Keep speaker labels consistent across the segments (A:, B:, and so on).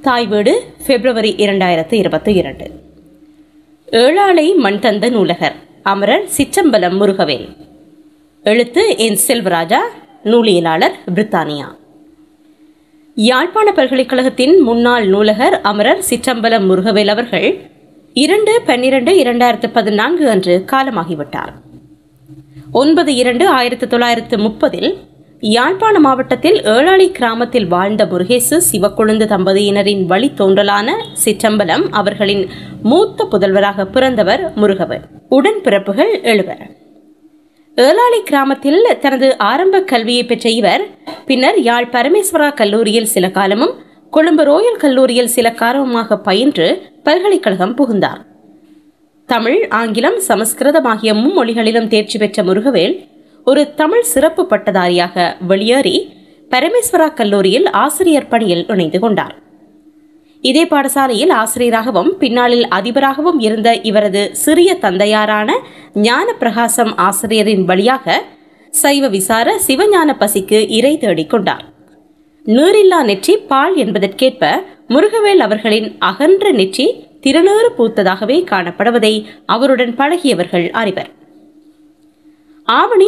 A: தாய் வீடு பிப்ரவரி 2022. ஏழாளை மண் தந்த நூலகர் அமரர் சிற்றம்பலம் முருகவேல். எழுத்து என் செல்வராஜா. நூலியலாளர் பிரித்தானியா. யாழ்ப்பாண பல்கலைக்கழகத்தின் முன்னாள் நூலகர் அமரர் சிற்றம்பலம் முருகவேல் அவர்கள் 2/12/2014 அன்று காலமாகிவிட்டார். 9/2/1930 யாழ்ப்பாண மாவட்டத்தில் ஏழாளி கிராமத்தில் வாழ்ந்த முருகேசு சிவக்கொழுந்து தம்பதியினரின் வழித்தோன்றலான சிற்றம்பலம் அவர்களின் மூத்த புதல்வராக பிறந்தவர் முருகவேல். உடன்பிறப்புகள் 7. ஏழாளி கிராமத்தில் தனது ஆரம்ப கல்வியை பெற்ற இவர் பின்னர் யாழ் பரமேஸ்வரா கல்லூரியில் சில காலமும் கொழும்பு ரோயல் கல்லூரியில் சில காலமுமாக பயின்று பல்கலைக்கழகம் புகுந்தார். தமிழ், ஆங்கிலம், சமஸ்கிருதம் ஆகிய மும்மொழிகளிலும் தேர்ச்சி பெற்ற முருகவேல் ஒரு தமிழ் சிறப்பு பட்டதாரியாக வெளியேறி பரமேஸ்வரா கல்லூரியில் ஆசிரியர் பணியில் இணைந்து கொண்டார். இதே பாடசாலையில் ஆசிரியராகவும் பின்னாளில் அதிபராகவும் இருந்த இவரது சிறிய தந்தையாரான ஞான பிரகாசம் ஆசிரியரின் வழியாக சைவ விசார சிவஞான பசிக்கு இறை தேடிக் கொண்டார். நீரில்லா நெற்றி பால் என்பதற்கேற்ப முருகவேல் அவர்களின் அகன்ற நெற்றி திருநேறு பூத்ததாகவே காணப்படுவதை அவருடன் பழகியவர்கள் அறிவர். ஆவணி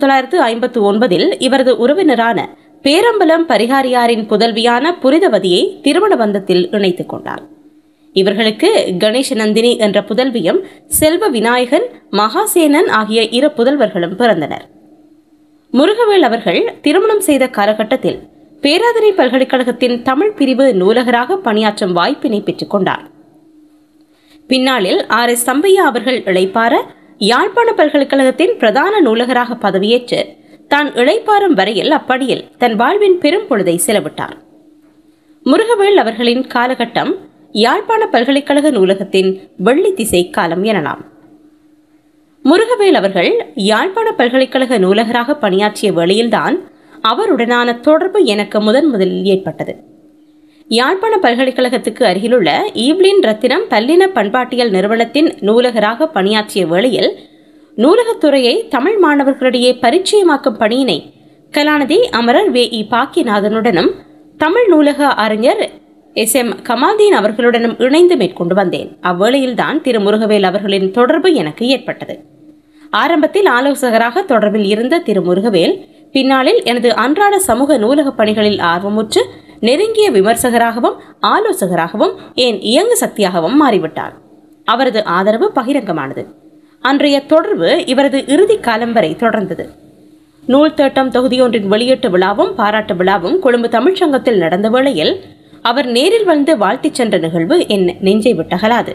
A: 1959 இவரது உறவினரான பேரம்பலம் பரிகாரியாரின் புதல்வியான புரிதவதியை திருமண பந்தத்தில் இணைத்துக் கொண்டார். இவர்களுக்கு கணேசநந்தினி என்ற புதல்வியும் செல்வ விநாயகன், மகாசேனன் ஆகிய 2 புதல்வர்களும் பிறந்தனர். முருகவேல் அவர்கள் திருமணம் செய்த காலகட்டத்தில் பேராதனை பல்கலைக்கழகத்தின் தமிழ் பிரிவு நூலகராக பணியாற்றும் வாய்ப்பினை பெற்றுக் கொண்டார். பின்னாளில் RS சம்பையா அவர்கள் இளைப்பாற யாழ்ப்பாண பல்கலைக்கழகத்தின் பிரதான நூலகராக பதவியேற்று தான் இளைப்பாறும் வரையில் அப்பணியில் தன் வாழ்வின் பெரும் பொழுதை செலவிட்டார். முருகவேல் அவர்களின் காலகட்டம் யாழ்ப்பாண பல்கலைக்கழக நூலகத்தின் வெள்ளி திசை காலம் எனலாம். முருகவேல் அவர்கள் யாழ்ப்பாண பல்கலைக்கழக நூலகராக பணியாற்றிய வேளையில்தான் அவருடனான தொடர்பு எனக்கு முதலில் ஏற்பட்டது. யாழ்ப்பாண பல்கலைக்கழகத்துக்கு அருகிலுள்ள ஈவ்லின் ரத்தினம் பல்லின பண்பாட்டியல் நிறுவனத்தின் நூலகராக பணியாற்றிய வேளையில் நூலகத்துறையை தமிழ் மாணவர்களிடையே பரிச்சயமாக்கும் பணியினை கலாநிதி அமரர் VE பாக்கியநாதனுடனும் தமிழ் நூலக அறிஞர் SM கமால்தீன் அவர்களுடனும் இணைந்து மேற்கொண்டு வந்தேன். அவ்வேளையில்தான் திரு முருகவேல் அவர்களின் தொடர்பு எனக்கு ஏற்பட்டது. ஆரம்பத்தில் ஆலோசகராக தொடர்பில் இருந்த திரு முருகவேல் பின்னாளில் எனது அன்றாட சமூக நூலக பணிகளில் ஆர்வமுற்று நெருங்கிய விமர்சகராகவும் ஆலோசகராகவும் ஏன் இயங்கு சக்தியாகவும் மாறிவிட்டார். அவரது ஆதரவு பகிரங்கமானது. அன்றைய தொடர்பு இவரது இறுதி காலம் வரை தொடர்ந்தது. நூல் தேட்டம் தொகுதியொன்றின் வெளியீட்டு விழாவும் பாராட்டு விழாவும் கொழும்பு தமிழ்ச்சங்கத்தில் நடந்த வேளையில் அவர் நேரில் வந்து வாழ்த்திச் சென்ற நிகழ்வு என் நெஞ்சை விட்டகலாது.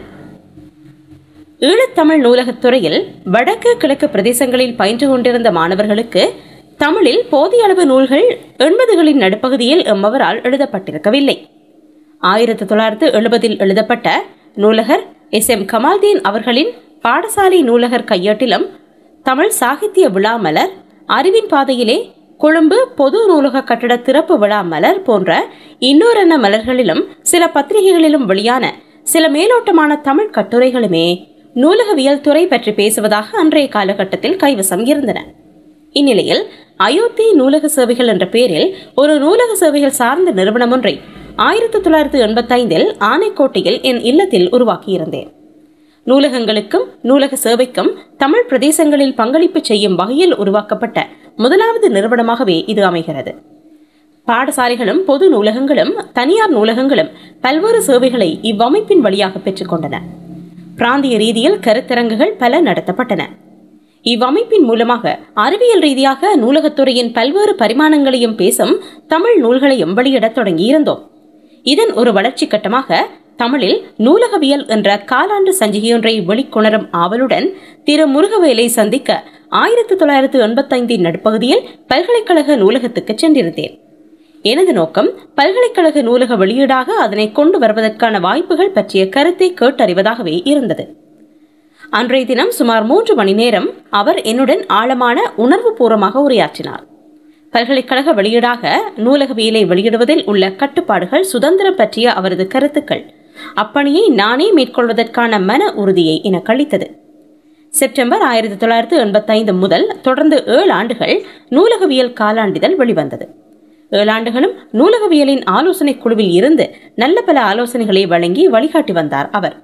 A: ஈழத்தமிழ் நூலகத்துறையில் வடக்கு கிழக்கு பிரதேசங்களில் பயின்று கொண்டிருந்த மாணவர்களுக்கு தமிழில் போதிய அளவு நூல்கள் 80களின் நடுப்பகுதியில் எம்மவரால் எழுதப்பட்டிருக்கவில்லை. 1970 எழுதப்பட்ட நூலகர் SM கமால்தீன் அவர்களின் பாடசாலை நூலகர் கையேட்டிலும் தமிழ் சாகித்ய விழா மலர், அறிவின் பாதையிலே, கொழும்பு பொது நூலக கட்டட திறப்பு விழா மலர் போன்ற இன்னொரு மலர்களிலும் சில பத்திரிகைகளிலும் வெளியான சில மேலோட்டமான தமிழ் கட்டுரைகளுமே நூலகவியல் துறை பற்றி பேசுவதாக அன்றைய காலகட்டத்தில் கைவசம் இருந்தன. இந்நிலையில் அயோத்தி நூலக சேவைகள் என்ற பெயரில் ஒரு நூலக சேவைகள் சார்ந்த நிறுவனம் ஒன்றை 1985 ஆனைக்கோட்டையில் என் இல்லத்தில் உருவாக்கியிருந்தேன். நூலகங்களுக்கும் நூலக சேவைக்கும் தமிழ் பிரதேசங்களில் பங்களிப்பு செய்யும் வகையில் உருவாக்கப்பட்ட முதலாவது நிறுவனமாகவே இது அமைகிறது. பாடசாலைகளும் பொது நூலகங்களும் தனியார் நூலகங்களும் பல்வேறு சேவைகளை இவ்வமைப்பின் வழியாக பெற்றுக்கொண்டன. பிராந்திய ரீதியில் கருத்தரங்குகள் பல நடத்தப்பட்டன. இவ்வமைப்பின் மூலமாக அறிவியல் ரீதியாக நூலகத்துறையின் பல்வேறு பரிமாணங்களையும் பேசும் தமிழ் நூல்களையும் வெளியிடத் தொடங்கியிருந்தோம். இதன் ஒரு வளர்ச்சி கட்டமாக தமிழில் நூலகவியல் என்ற காலாண்டு சஞ்சிகையொன்றை வெளிக்கொணரும் ஆவலுடன் திரு முருகவேலை சந்திக்க 1985 நடுப்பகுதியில் பல்கலைக்கழக நூலகத்துக்கு சென்றிருந்தேன். எனது நோக்கம் பல்கலைக்கழக நூலக வெளியீடாக அதனை கொண்டு வருவதற்கான வாய்ப்புகள் பற்றிய கருத்தை கேட்டறிவதாகவே இருந்தது. அன்றைய தினம் சுமார் 3 மணி நேரம் அவர் என்னுடன் ஆழமான உணர்வு பூர்வமாக உரையாற்றினார். பல்கலைக்கழக வெளியீடாக நூலகவியலை வெளியிடுவதில் உள்ள கட்டுப்பாடுகள், சுதந்திரம் பற்றிய அவரது கருத்துக்கள் அப்பணியை நானே மேற்கொள்வதற்கான மன உறுதியை எனக்கு அளித்தது. செப்டம்பர் 1985 முதல் தொடர்ந்து 7 ஆண்டுகள் நூலகவியல் காலாண்டிதழ் வெளிவந்தது. 7 ஆண்டுகளும் நூலகவியலின் ஆலோசனை குழுவில் இருந்து நல்ல பல ஆலோசனைகளை வழங்கி வழிகாட்டி வந்தார் அவர்.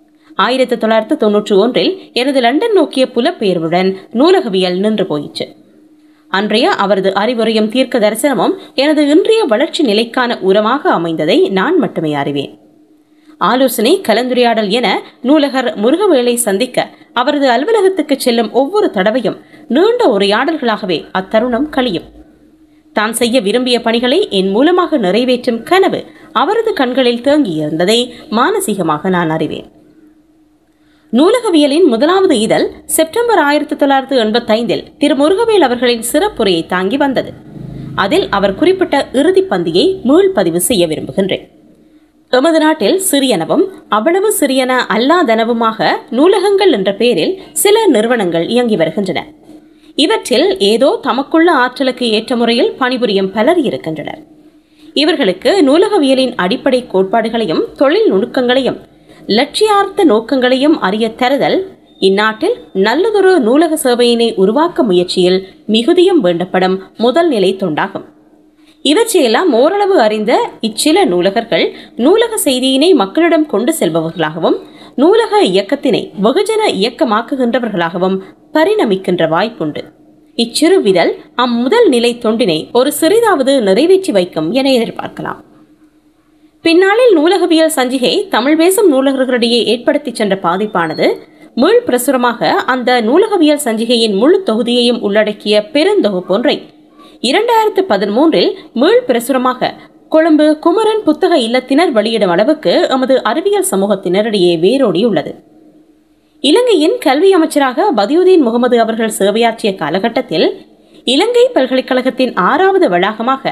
A: 1991 எனது லண்டன் நோக்கிய புலப்பெயர்வுடன் நூலகவியல் நின்று போயிற்று. அன்றைய அவரது அறிவுரையும் தீர்க்க தரிசனமும் எனது இன்றைய வளர்ச்சி நிலைக்கான உரமாக அமைந்ததை நான் மட்டுமே அறிவேன். ஆலோசனை, கலந்துரையாடல் என நூலகர் முருகவேலை சந்திக்க அவரது அலுவலகத்துக்கு செல்லும் ஒவ்வொரு தடவையும் நீண்ட உரையாடல்களாகவே அத்தருணம் கழியும். தான் செய்ய விரும்பிய பணிகளை என் மூலமாக நிறைவேற்றும் கனவு அவரது கண்களில் தேங்கியிருந்ததை மானசீகமாக நான் அறிவேன். நூலகவியலின் முதலாவது இதழ் செப்டம்பர் 1985 திரு முருகவேல் அவர்களின் சிறப்புரையை தாங்கி வந்தது. அதில் அவர் குறிப்பிட்ட இறுதி பந்தியை மீள்பதிவு செய்ய விரும்புகின்றேன். எமது நாட்டில் சிறியனவும் அவ்வளவு சிறியன அல்லாதனவுமாக நூலகங்கள் என்ற பெயரில் சில நிறுவனங்கள் இயங்கி வருகின்றன. இவற்றில் ஏதோ தமக்குள்ள ஆற்றலுக்கு ஏற்ற முறையில் பணிபுரியும் பலர் இருக்கின்றனர். இவர்களுக்கு நூலகவியலின் அடிப்படை கோட்பாடுகளையும் தொழில் நுணுக்கங்களையும் லட்சியார்த்த நோக்கங்களையும் அறிய தருதல் இந்நாட்டில் நல்லதொரு நூலக சேவையினை உருவாக்க முயற்சியில் மிகுதியும் வேண்டப்படும் முதல் நிலை தொண்டாகும். இவற்றையெல்லாம் ஓரளவு அறிந்த இச்சில நூலகர்கள் நூலக செய்தியினை மக்களிடம் கொண்டு செல்பவர்களாகவும் நூலக இயக்கத்தினை வெகுஜன இயக்கமாக்குகின்றவர்களாகவும் பரிணமிக்கின்ற வாய்ப்புண்டு. இச்சிறு விதல் அம்முதல் நிலை தொண்டினை ஒரு சிறிதாவது நிறைவேற்றி வைக்கும் என எதிர்பார்க்கலாம். பின்னாளில் நூலகவியல் சஞ்சிகை தமிழ் பேசும் நூலகர்களிடையே ஏற்படுத்தி சென்ற பாதிப்பானது மீள் பிரசுரமாக அந்த நூலகவியல் சஞ்சிகையின் முழு தொகுதியையும் உள்ளடக்கிய பெருந்தொகுப்பு ஒன்றை 2013 மீள் பிரசுரமாக கொழும்பு குமரன் புத்தக இல்லத்தினர் வெளியிடும் அளவுக்கு எமது அறிவியல் சமூகத்தினரிடையே வேரோடியுள்ளது. இலங்கையின் கல்வி அமைச்சராக பதியுதீன் முகமது அவர்கள் சேவையாற்றிய காலகட்டத்தில் இலங்கை பல்கலைக்கழகத்தின் 6வது வளாகமாக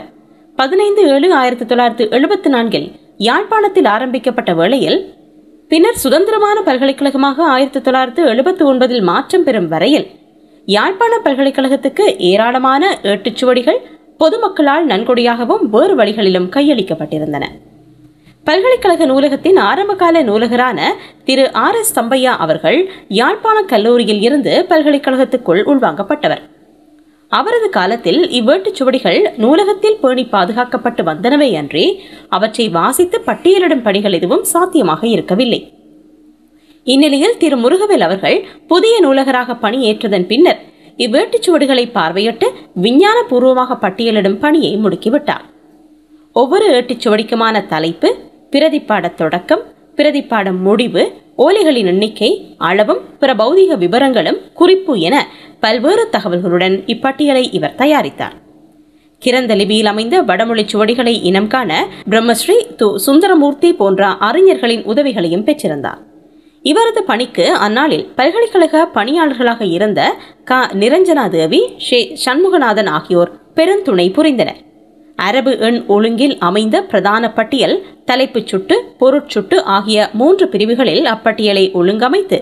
A: 15/7/1974 யாழ்ப்பாணத்தில் ஆரம்பிக்கப்பட்ட வேளையில் பின்னர் சுதந்திரமான பல்கலைக்கழகமாக 1979 மாற்றம் பெறும் வரையில் யாழ்ப்பாண பல்கலைக்கழகத்துக்கு ஏராளமான ஏட்டுச்சுவடிகள் பொதுமக்களால் நன்கொடையாகவும் வேறு வழிகளிலும் கையளிக்கப்பட்டிருந்தன. பல்கலைக்கழக நூலகத்தின் ஆரம்பகால நூலகரான திரு R.S. தம்பையா அவர்கள் யாழ்ப்பாண கல்லூரியில் இருந்து பல்கலைக்கழகத்துக்குள் உள்வாங்கப்பட்டவர். அவரது காலத்தில் இவ்வேட்டுச்சுவடிகள் நூலகத்தில் பேணி பாதுகாக்கப்பட்டு வந்தனவே அன்றி அவற்றை வாசித்து பட்டியலிடும் பணிகள் எதுவும் சாத்தியமாக இருக்கவில்லை. இந்நிலையில் திரு முருகவேல் அவர்கள் புதிய நூலகராக பணியேற்றதன் பின்னர் இவ்வேட்டுச்சுவடிகளை பார்வையிட்டு விஞ்ஞான பூர்வமாக பட்டியலிடும் பணியை முடுக்கிவிட்டார். ஒவ்வொரு ஏட்டுச்சுவடிக்குமான தலைப்பு, பிரதிப்பாட தொடக்கம், பிரதிப்பாடம் முடிவு, ஓலைகளின் எண்ணிக்கை, அளவும் பிற பௌதிக விவரங்களும் குறிப்பு என பல்வேறு தகவல்களுடன் இப்பட்டியலை இவர் தயாரித்தார். கிரந்த லிபியில் அமைந்த வடமொழி சுவடிகளை இனம் காண பிரம்மஸ்ரீ சுந்தரமூர்த்தி போன்ற அறிஞர்களின் உதவிகளையும் பெற்றிருந்தார். இவரது பணிக்கு அந்நாளில் பல்கலைக்கழக பணியாளர்களாக இருந்த நிரஞ்சனா தேவி, சண்முகநாதன் ஆகியோர் பெருந்துணை புரிந்தனர். அரபு எண் ஒழுங்கில் அமைந்த பிரதான பட்டியல், தலைப்புச் சுட்டு, பொருட்சுட்டு ஆகிய 3 பிரிவுகளில் அப்பட்டியலை ஒழுங்கமைத்து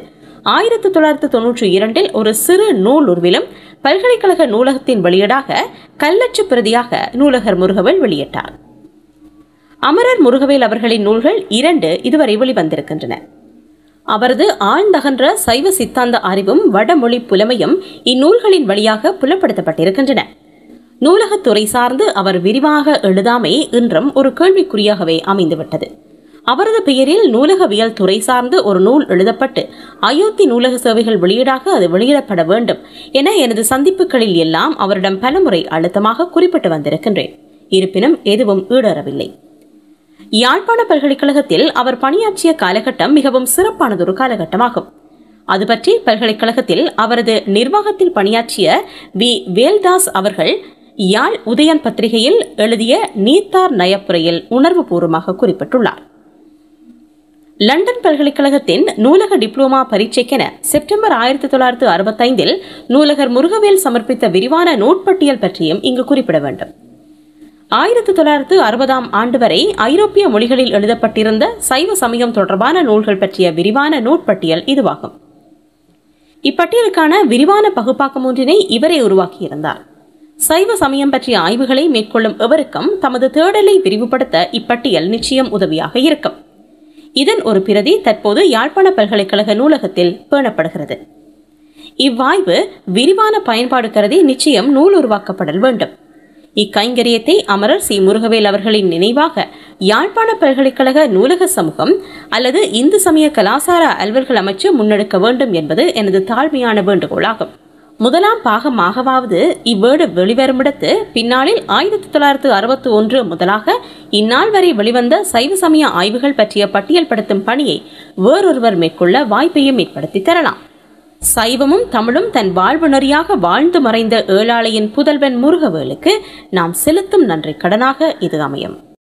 A: 1992 ஒரு சிறு நூல் உருவிலும் பல்கலைக்கழக நூலகத்தின் வெளியீடாக கல்லச்சு பிரதியாக நூலகர் முருகவேல் வெளியிட்டார். அமரர் முருகவேல் அவர்களின் நூல்கள் 2 இதுவரை வெளிவந்திருக்கின்றன. அவரது ஆழ்ந்தகன்ற சைவ சித்தாந்த அறிவும் வடமொழி புலமையும் இந்நூல்களின் வழியாக புலப்படுத்தப்பட்டிருக்கின்றன. நூலகத்துறை சார்ந்து அவர் விரிவாக எழுதாமை இன்றும் ஒரு கேள்விக்குறியாகவே அமைந்துவிட்டது. அவரது பெயரில் நூலகவியல் துறை சார்ந்து ஒரு நூல் எழுதப்பட்டு அயோத்தி நூலக சேவைகள் வெளியீடாக அது வெளியிடப்பட வேண்டும் என எனது சந்திப்புகளில் எல்லாம் அவரிடம் பலமுறை அழுத்தமாக குறிப்பிட்டு வந்திருக்கின்றேன். இருப்பினும் எதுவும் ஈடேறவில்லை. யாழ்ப்பாண பல்கலைக்கழகத்தில் அவர் பணியாற்றிய காலகட்டம் மிகவும் சிறப்பானதொரு காலகட்டமாகும். அது பற்றி பல்கலைக்கழகத்தில் அவரது நிர்வாகத்தில் பணியாற்றிய வி. வேல்தாஸ் அவர்கள் யாழ் உதயன் பத்திரிகையில் எழுதிய நீத்தார் நயப்புரையில் உணர்வு பூர்வமாக குறிப்பிட்டுள்ளார். லண்டன் பல்கலைக்கழகத்தின் நூலக டிப்ளோமா பரீட்சைக்கென செப்டம்பர் 1965 நூலகர் முருகவேல் சமர்ப்பித்த விரிவான நூற்பட்டியல் பற்றியும் இங்கு குறிப்பிட வேண்டும். 1960 ஆண்டு வரை ஐரோப்பிய மொழிகளில் எழுதப்பட்டிருந்த சைவ சமயம் தொடர்பான நூல்கள் பற்றிய விரிவான நூற்பட்டியல் இதுவாகும். இப்பட்டியலுக்கான விரிவான பகுப்பாக்கம் ஒன்றினை இவரே உருவாக்கியிருந்தார். சைவ சமயம் பற்றிய ஆய்வுகளை மேற்கொள்ளும் எவருக்கும் தமது தேடலை விரிவுபடுத்த இப்பட்டியல் நிச்சயம் உதவியாக இருக்கும். இதன் ஒரு பிரதி தற்போது யாழ்ப்பாண பல்கலைக்கழக நூலகத்தில் பேணப்படுகிறது. இவ்வாய்வு விரிவான பயன்பாடு கருதி நிச்சயம் நூல் உருவாக்கப்படல் வேண்டும். இக்கைங்கரியத்தை அமரர் சி முருகவேல் அவர்களின் நினைவாக யாழ்ப்பாண பல்கலைக்கழக நூலக சமூகம் அல்லது இந்து சமய கலாசார அலுவல்கள் அமைச்சு முன்னெடுக்க வேண்டும் என்பது எனது தாழ்மையான வேண்டுகோளாகும். முதலாம் பாகமாகவாவது இவ்வேடு வெளிவருமிடத்து பின்னாளில் 1961 முதலாக இந்நாள் வரை வெளிவந்த சைவ சமய ஆய்வுகள் பற்றிய பட்டியல்படுத்தும் பணியை வேறொருவர் மேற்கொள்ள வாய்ப்பையும் ஏற்படுத்தி தரலாம். சைவமும் தமிழும் தன் வாழ்வு நெறியாக வாழ்ந்து மறைந்த ஏழாளையின் புதல்வன் முருகவேலுக்கு நாம் செலுத்தும் நன்றி கடனாக இது அமையும்.